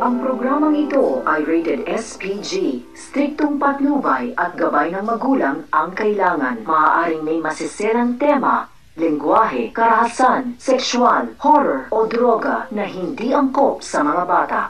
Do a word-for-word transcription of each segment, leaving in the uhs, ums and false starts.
Ang programang ito ay rated S P G. Striktong patnubay at gabay ng magulang ang kailangan. Maaaring may masisirang tema, lengguwahe, karahasan, sexual, horror o droga na hindi angkop sa mga bata.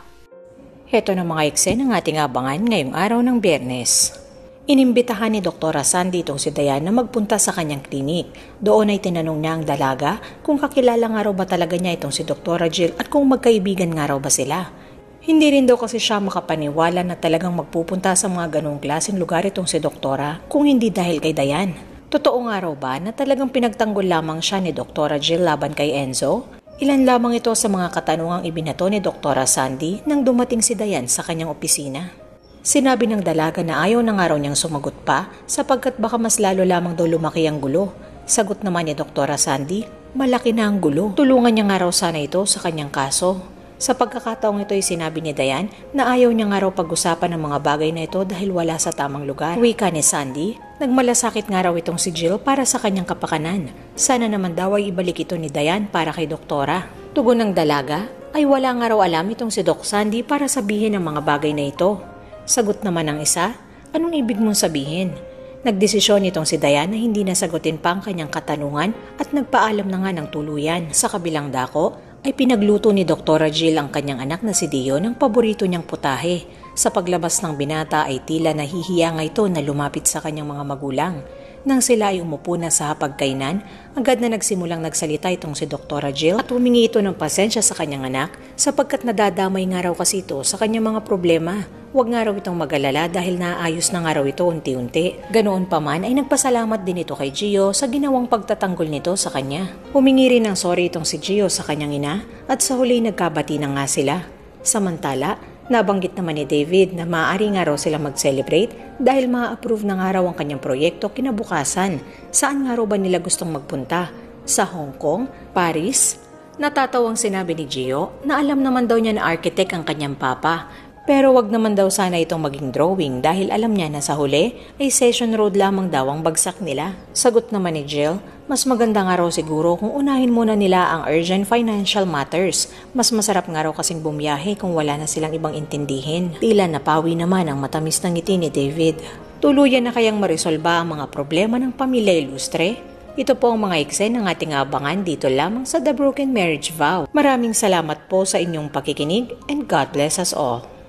Heto na mga eksena ng ating abangan ngayong araw ng Biyernes. Inimbitahan ni Doktora Sandy itong si Dayan na magpunta sa kanyang klinik. Doon ay tinanong niya ang dalaga kung kakilala nga raw ba talaga niya itong si Doktora Jill at kung magkaibigan nga raw ba sila. Hindi rin daw kasi siya makapaniwala na talagang magpupunta sa mga ganong klaseng lugar itong si Doktora kung hindi dahil kay Dayan. Totoo nga raw ba na talagang pinagtanggol lamang siya ni Doktora Jill laban kay Enzo? Ilan lamang ito sa mga katanungang ibinato ni Doktora Sandy nang dumating si Dayan sa kanyang opisina. Sinabi ng dalaga na ayaw na nga raw niyang sumagot pa sapagkat baka mas lalo lamang daw lumaki ang gulo. Sagot naman ni Doktora Sandy, malaki na ang gulo. Tulungan niya nga raw sana ito sa kanyang kaso. Sa pagkakataong ito ay sinabi ni Dayan na ayaw niya nga raw pag-usapan ng mga bagay na ito dahil wala sa tamang lugar. Wika ni Sandy, nagmalasakit nga raw itong si Jill para sa kanyang kapakanan. Sana naman daw ay ibalik ito ni Dayan para kay Doktora. Tugon ng dalaga, ay wala nga raw alam itong si Doc Sandy para sabihin ang mga bagay na ito. Sagot naman ng isa, anong ibig mong sabihin? Nagdesisyon itong si Dayan na hindi nasagutin pa ang kanyang katanungan at nagpaalam na nga ng tuluyan. Sa kabilang dako ay pinagluto ni Doktora Jill ang kanyang anak na si Dio ng paborito niyang putahe. Sa paglabas ng binata ay tila nahihiya nga ito na lumapit sa kanyang mga magulang. Nang sila ay umupo na sa hapagkainan, agad na nagsimulang nagsalita itong si Doktora Jill at humingi ito ng pasensya sa kanyang anak sapagkat nadadamay nga raw kasi ito sa kanyang mga problema. Huwag nga raw itong mag-alala dahil naayos na nga raw ito unti-unti. Ganoon pa man ay nagpasalamat din ito kay Gio sa ginawang pagtatanggol nito sa kanya. Humingi rin ng sorry itong si Gio sa kanyang ina at sa huli nagkabati na nga sila. Samantala, nabanggit naman ni David na maaari nga raw sila mag-celebrate dahil ma-approve na nga raw ang kanyang proyekto kinabukasan. Saan nga raw ba nila gustong magpunta? Sa Hong Kong? Paris? Natatawang sinabi ni Gio na alam naman daw niya na architect ang kanyang papa. Pero wag naman daw sana itong maging drawing dahil alam niya na sa huli ay Session Road lamang daw ang bagsak nila. Sagot naman ni Jill, mas maganda nga raw siguro kung unahin muna nila ang urgent financial matters. Mas masarap nga raw kasing bumiyahe kung wala na silang ibang intindihin. Tila napawi naman ang matamis na ngiti ni David. Tuluyan na kayang maresolba ang mga problema ng pamilya Ilustre? Ito po ang mga eksena ng ating abangan dito lamang sa The Broken Marriage Vow. Maraming salamat po sa inyong pakikinig and God bless us all.